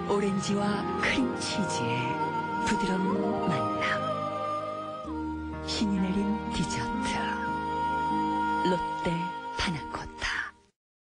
오렌지와 크림치즈의 부드러운 만남. 신이 내린 디저트. 롯데